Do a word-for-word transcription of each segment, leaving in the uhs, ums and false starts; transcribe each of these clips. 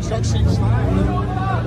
Chuck six nine.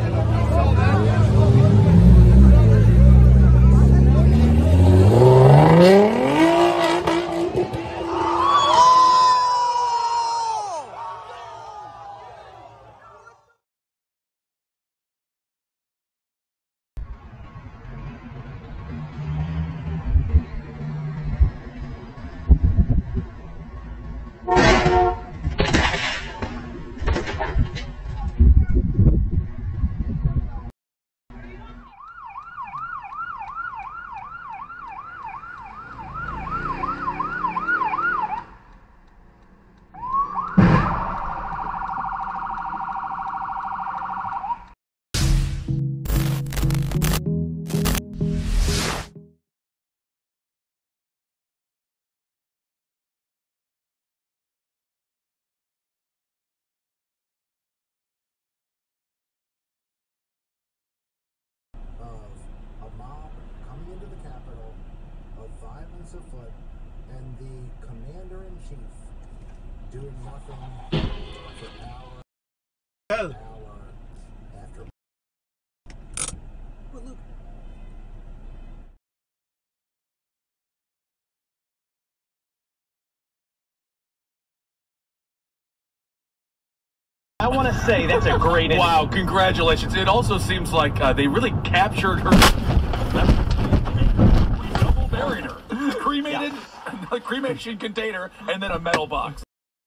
Of a mob coming into the Capitol, of violence afoot, and the commander-in-chief doing nothing for hour Hell. hour after. But look. I want to say that's a great ending. Wow, congratulations. It also seems like uh, they really captured her. Double buried her. Cremated, yeah. A cremation container, and then a metal box.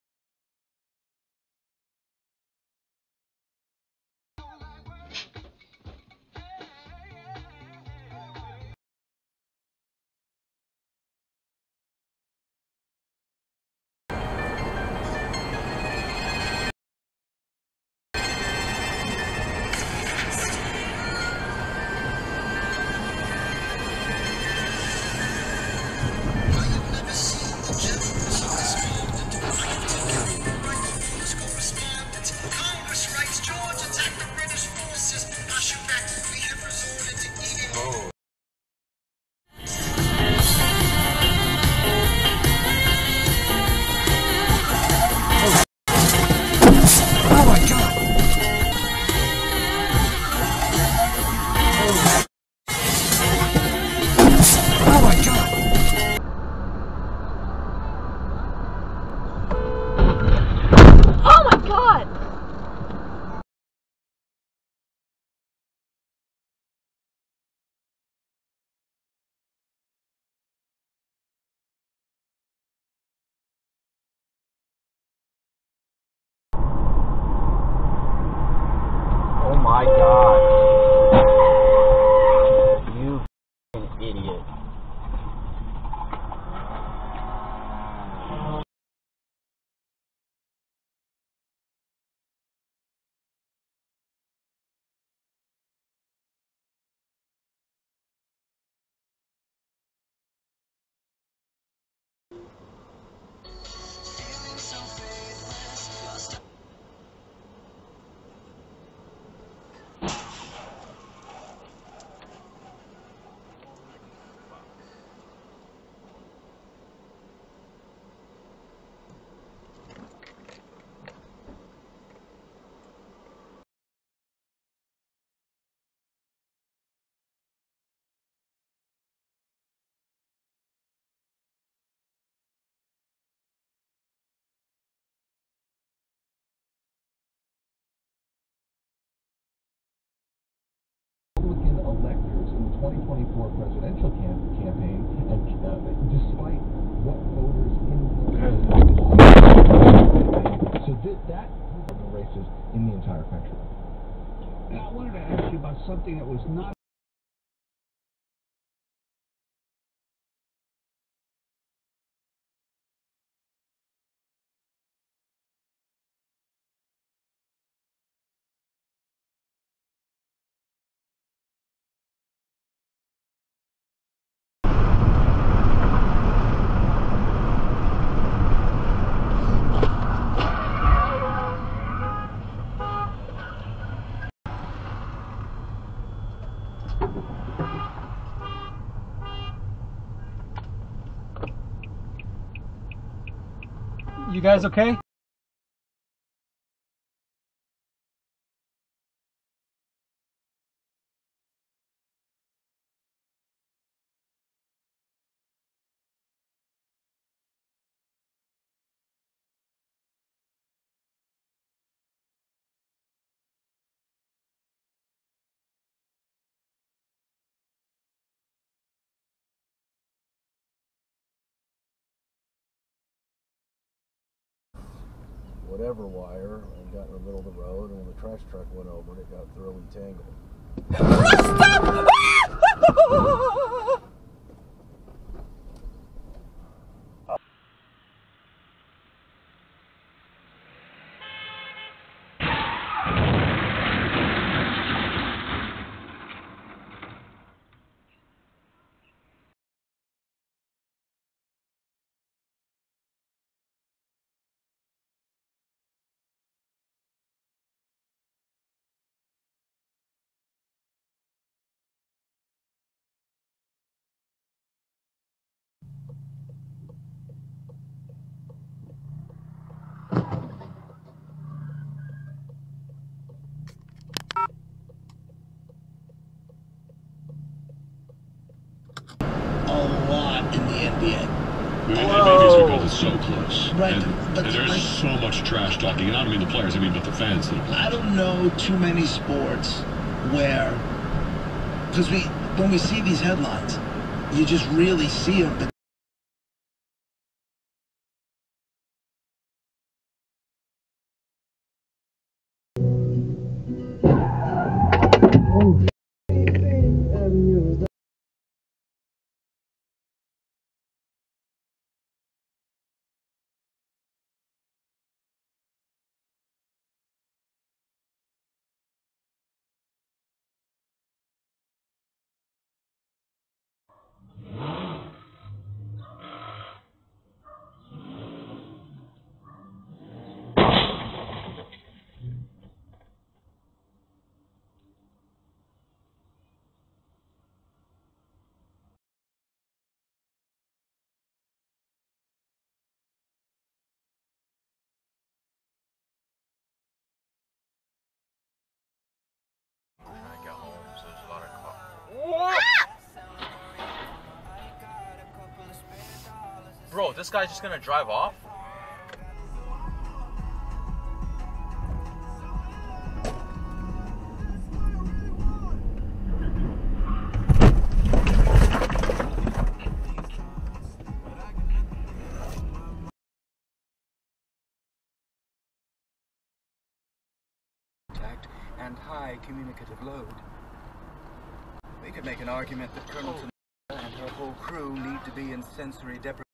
Oh my God. You f***ing idiot. Electors in the twenty twenty-four presidential camp campaign, and uh, despite what voters influence, so that that group of races in the entire country. Now, I wanted to ask you about something that was not. You guys okay? whatever wire and got in the middle of the road, and when the trash truck went over it, it got thoroughly tangled. A lot in the N B A. Maybe it's because it's so close. Right, And, but and there's like, so much trash talking. And I don't mean the players, I mean but the fans. That I don't know too many sports where, because we when we see these headlines, you just really see them. But Bro, this guy's just gonna drive off? And high communicative load. We could make an argument that Colonel and her whole crew need to be in sensory deprivation.